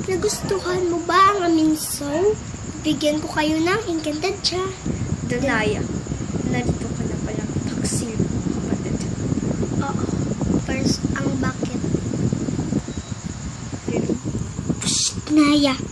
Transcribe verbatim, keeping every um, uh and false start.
Nagustuhan mo ba ang aming song? Bigyan ko kayo ng Encantadia. Danaya, narito ka na palang taksil, kapatid. Oo. First, ang bakit? Really? Psst, Naya.